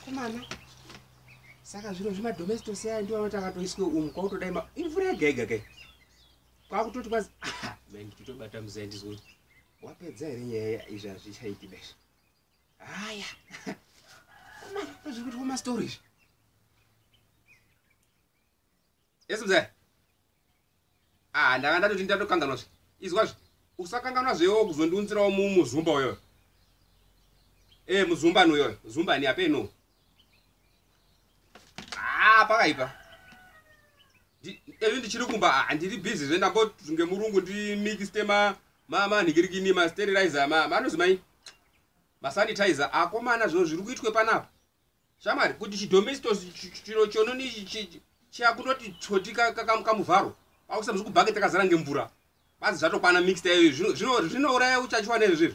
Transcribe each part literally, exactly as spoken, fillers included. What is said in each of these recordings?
Akomana. Saka zviro zvima domestic sei ndio vatakatoiswe umu kwautodai ma imvura yega kai. Kwakutoti kwazi ah man titobata muzendi zvoti. Wapedza ere nyaya izva zvichaiti besha. Haya. Komana zvikuti kuma stories. Yesu mzee. Ah ndanga ndatoti ndatokanganwa zve. Izwa zve. Usakanganwa zvewo kuzondunzirawo mu muzumba uyo. Eh muzumba nuyo. Zumba ni apeno. Ah pakaipa. Ndi evi ndichiri kumba andiri busy zvendambo ngemurungu ndi mix tema mama nigirikini ma sterilizer ma manozi mai. Ma sanitizer akomana zvo zviri kuitwe panapa. Shamari kuti chidomestos chino chononi chiakutoti chotika kakamuvharo. Akusa muziku bucket akazara ngemvura. Bazi zvatokwana mixed yayo zvino zvino zvinouraya uchachiwana izvi.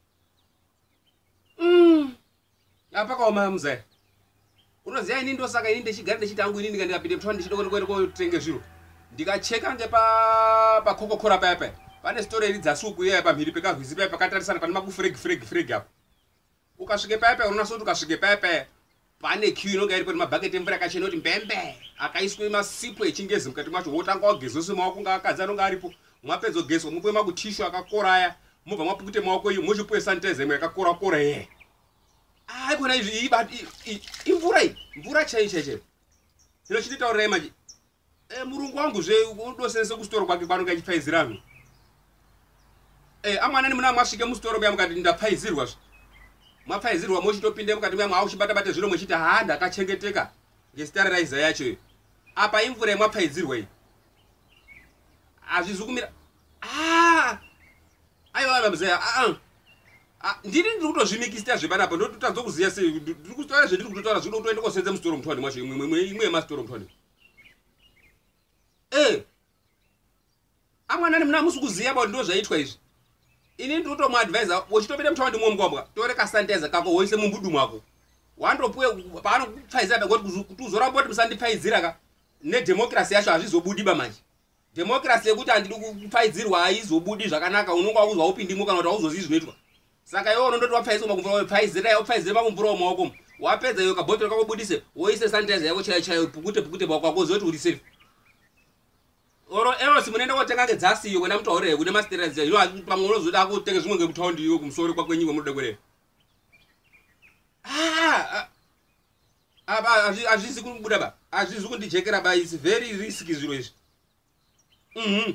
Mm. Apa kaoma muzai. Unoziya ini ndosaka ini ndechigara ndechitangu ini ndikapinde mtwani ndichidoko kwenda kotenge zviro. Ndikacheka ngepa pa Coca-Cola papa. Pane story iri dzasuku iya pamhiri pekahwizi papa pakatarisana pane makufreg freg freg apo. Ukasvike papa unasoti ukasvike papa pane queue inonga iri pane mabhaketi emvura yakachena kuti mbembe akaiswe masipo echingezi mukati macho wotanga wagezose maoko nga akadza anonga aripo. Mwapedza kugezwa mupe makutishu akakoraya mubva mwapukute maoko iyo mochipuwe sanitizer imwe yakakora kora ye. Ah kona izvi ibati imvura iyi mvura chai chai chai. Zvino chititaurira imaji. Eh murungu wangu zve unodosense kustoro kwake kwanonga achipfaizirana. Eh amwana ni muna mwasvike mustoro bya mukati ndapfaizirwa zve. Mwapfaizirwa mochitopinde mukati mwa mwa uchibata bata zviro mochita ha ndakachengeteka ngesterilizer yacho. Apa imvura mwapfaizirwa iyi. Azvizukumira. Ah! Ayo ava mzee. Ah. Ah, ndiri ndiri kutozvimikisita zvepanapo ndototadza kuziya sei ndiri kustora zvendiri kutotaura zvino utoenda kosenza mustoro mutwani mwacho imwe imwe imwe yemastoro mutwani. Eh. Amwana ni mna musi kuziya about ndo zvaitwa izvi. Ini ndiri kutomuadvisa uchitopinda mutwani mwomugwambwa tore ka sanitizer kako woise mumbudu mwako. Wandopuwe paano kupfaiza kuti kuti uzoramba kuti musandipfaizira ka ne democracy yacho azvizobudi bamanje. Democracy yekuti andidi kupfaidzirwa aizobudi zvakanaka unonga uzwa upindimo kana kuti auzozivi zvinoitwa. Saka iwe unondoti wapfaisa makumvura wapfaizira wapfaizira makumvura maoko wapedza iyo kabhotoro kako budise woise sanitizer yako chayo chayo pukute pukute kwako zoti uri safe. Oro ero simunoenda kotenga ngedzasi iyo kwenda mutaurire kuti masterilizer iyo pamwe unozoda kutenga zvimwe ngemutaundi iyo kumsoro kwakwenyiko munoda kwere. Ah aba azvizi kubuda ba azvizi kundijekera ba is very risky zviro izvi. Mhm.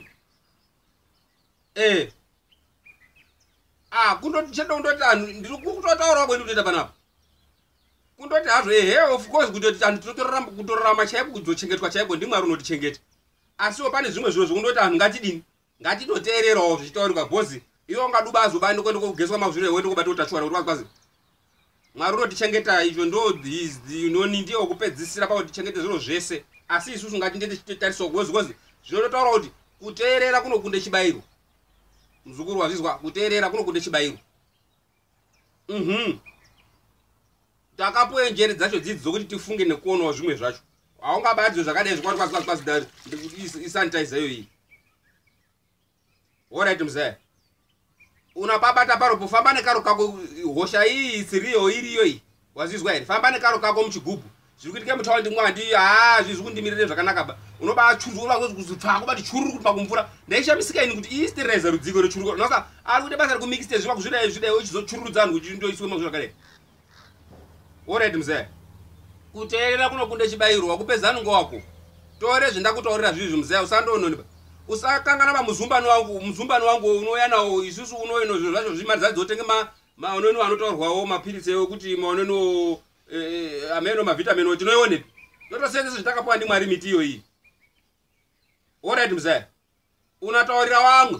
Eh. Ah, kundoti chendo ndoti anhu ndiri kutotaura kwenu kutoita panapa. Kundoti hazvo ehe of course kundoti anhu tinotorarama kutorarama chaipo kuzochengetwa chaipo ndimwari unotichengetwa. Asiwo pane zvimwe zviro zvekundoti anhu ngatidini? Ngatinoteererawo zvichitaurwa bhozi. Iwo ngaduba azobani kwenda kugezwa mazviro wende kubata utachiwana kuti wakwazi. Mwari unotichengeta izvo ndo noni ndiyo kupedzisira pa kutichengeta zviro zvese. Asi isusu ngatindete chitariso gozi gozi. Zvinotaura kuti kuteerera kunokunde chibayiro. Mzukuru wazizwa kuteerera kunokunde chibayiro. Mhm. Takapuwe njere dzacho dzidzi zokuti tifunge nekuonawo zvimwe zvacho. Aungabati zvakadai zvikwati kwazi kwazi kwazi dari isanitizer iyo iyi. Alright mzee. Unapabata paro pofamba nekaro kako hosha iyi isiriyo iriyo iyi. Wazizwa ere? Famba nekaro kako muchigubhu. Zvikuitike mutaundi mwandi ah zvizvikundimirire zvakanaka ba. Unoba churura kuzipfa kubati chururu kuti pakumvura. Ndaishamisika ini kuti isterilizer rudziko rechururu. Nosa ari kuti basa rekumixte zviva kuzvidai zvidai uchizochururudza anhu kuti ndoiswe mazvo zvakadai. Alright mzee. Kuteerera kunokunde chibayiro wakupedza anongo wako. Tore zvendakutaurira zvizvi mzee usandononi ba. Usakangana ba muzumbani wangu muzumbani wangu unoya nawo isusu unoyeno zviro zvacho zvimari dzotenge ma maoneno anotaurwawo mapirisi eyo kuti maoneno eh ameno mavitamini tinoione. Ndotosenze zvitakapuwa ndi Mwari miti iyo iyi. Alright mzee. Unataurira wamwe.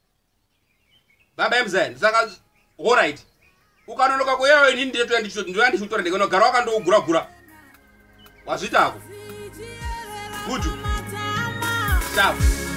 Baba mzee saka alright. Ukanonoka kuyeyo ini ndeto yandicho ndo yandichotora ndikano gara wakandogura gura. Wazvitako. Good. Stop.